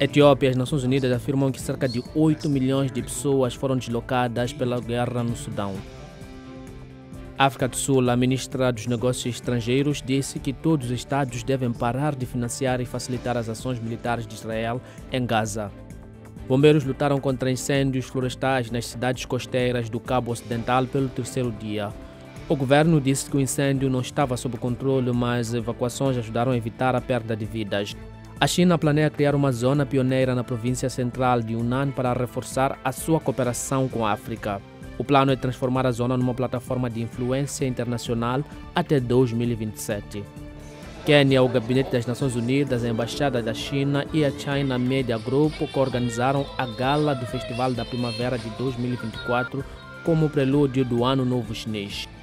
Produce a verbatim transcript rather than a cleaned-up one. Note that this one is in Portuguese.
Etiópia e as Nações Unidas afirmam que cerca de oito milhões de pessoas foram deslocadas pela guerra no Sudão. África do Sul, a ministra dos Negócios Estrangeiros disse que todos os estados devem parar de financiar e facilitar as ações militares de Israel em Gaza. Bombeiros lutaram contra incêndios florestais nas cidades costeiras do Cabo Ocidental pelo terceiro dia. O governo disse que o incêndio não estava sob controle, mas evacuações ajudaram a evitar a perda de vidas. A China planeia criar uma zona pioneira na província central de Yunnan para reforçar a sua cooperação com a África. O plano é transformar a zona numa plataforma de influência internacional até dois mil e vinte e sete. Quênia, o Gabinete das Nações Unidas, a Embaixada da China e a China Media Group organizaram a gala do Festival da Primavera de dois mil e vinte e quatro como prelúdio do Ano Novo Chinês.